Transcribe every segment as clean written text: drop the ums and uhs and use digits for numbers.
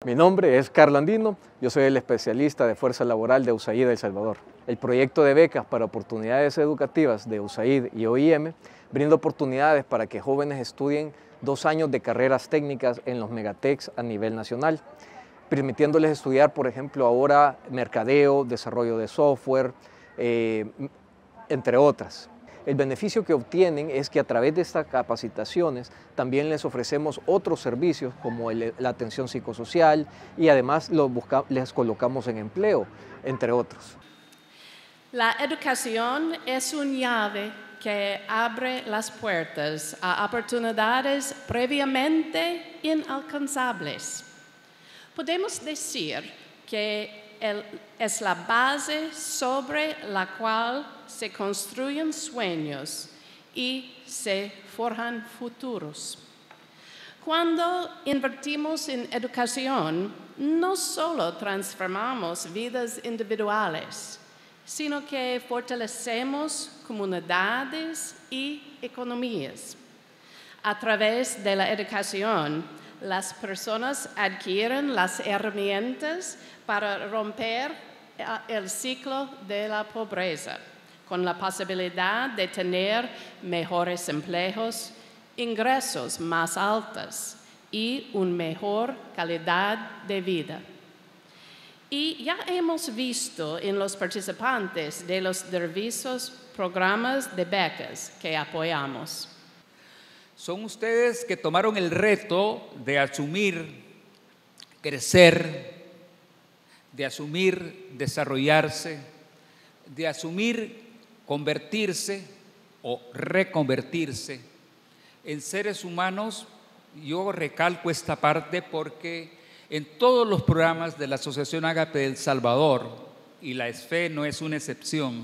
Mi nombre es Carlos Andino, yo soy el especialista de fuerza laboral de USAID de El Salvador. El proyecto de becas para oportunidades educativas de USAID y OIM brinda oportunidades para que jóvenes estudien 2 años de carreras técnicas en los megatecs a nivel nacional, permitiéndoles estudiar, por ejemplo, ahora mercadeo, desarrollo de software, entre otras. El beneficio que obtienen es que a través de estas capacitaciones también les ofrecemos otros servicios como la atención psicosocial y además les colocamos en empleo, entre otros. La educación es una llave que abre las puertas a oportunidades previamente inalcanzables. Podemos decir que es la base sobre la cual se construyen sueños y se forjan futuros. Cuando invertimos en educación, no solo transformamos vidas individuales, sino que fortalecemos comunidades y economías. A través de la educación, las personas adquieren las herramientas para romper el ciclo de la pobreza, con la posibilidad de tener mejores empleos, ingresos más altos y una mejor calidad de vida. Y ya hemos visto en los participantes de los diversos programas de becas que apoyamos. Son ustedes que tomaron el reto de asumir, crecer, de asumir, desarrollarse, de asumir, convertirse o reconvertirse en seres humanos. Yo recalco esta parte porque en todos los programas de la Asociación Ágape de El Salvador, y la ESFE no es una excepción,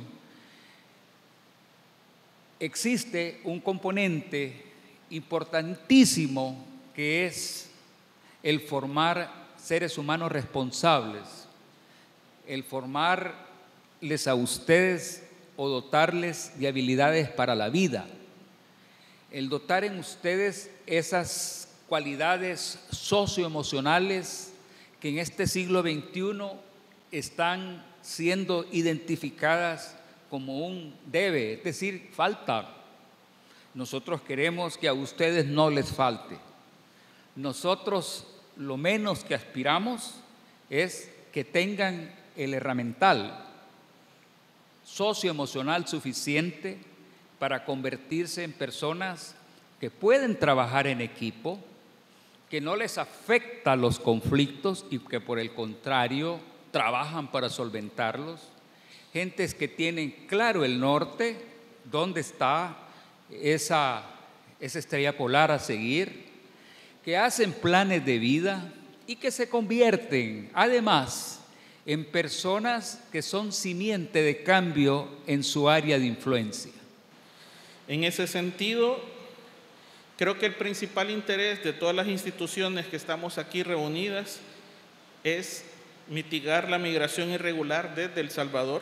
existe un componente importantísimo que es el formar seres humanos responsables, el formarles a ustedes o dotarles de habilidades para la vida, el dotar en ustedes esas cualidades socioemocionales que en este siglo XXI están siendo identificadas como un debe, es decir, falta. Nosotros queremos que a ustedes no les falte. Nosotros lo menos que aspiramos es que tengan el herramental socioemocional suficiente para convertirse en personas que pueden trabajar en equipo, que no les afectan los conflictos y que por el contrario trabajan para solventarlos, gentes que tienen claro el norte, dónde está esa estrella polar a seguir, que hacen planes de vida y que se convierten además en personas que son simiente de cambio en su área de influencia. En ese sentido, creo que el principal interés de todas las instituciones que estamos aquí reunidas es mitigar la migración irregular desde El Salvador,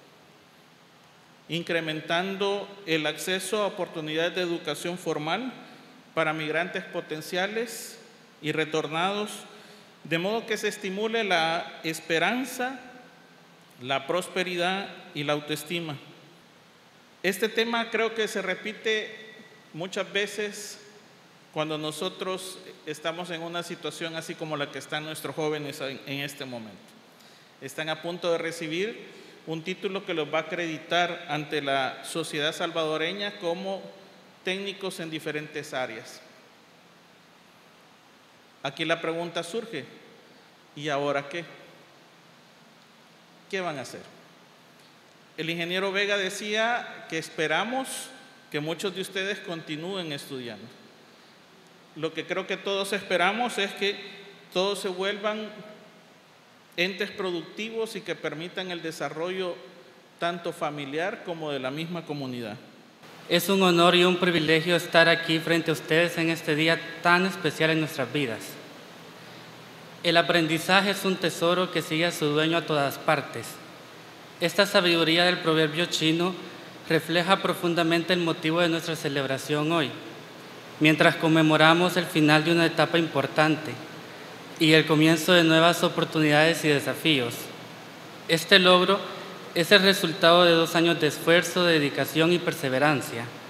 incrementando el acceso a oportunidades de educación formal para migrantes potenciales y retornados, de modo que se estimule la esperanza, la prosperidad y la autoestima. Este tema creo que se repite muchas veces cuando nosotros estamos en una situación así como la que están nuestros jóvenes en este momento. Están a punto de recibir un título que los va a acreditar ante la sociedad salvadoreña como técnicos en diferentes áreas. Aquí la pregunta surge, ¿y ahora qué? ¿Qué van a hacer? El ingeniero Vega decía que esperamos que muchos de ustedes continúen estudiando. Lo que creo que todos esperamos es que todos se vuelvan entes productivos y que permitan el desarrollo tanto familiar como de la misma comunidad. Es un honor y un privilegio estar aquí frente a ustedes en este día tan especial en nuestras vidas. El aprendizaje es un tesoro que sigue a su dueño a todas partes. Esta sabiduría del proverbio chino refleja profundamente el motivo de nuestra celebración hoy, mientras conmemoramos el final de una etapa importante, y el comienzo de nuevas oportunidades y desafíos. Este logro es el resultado de 2 años de esfuerzo, dedicación y perseverancia.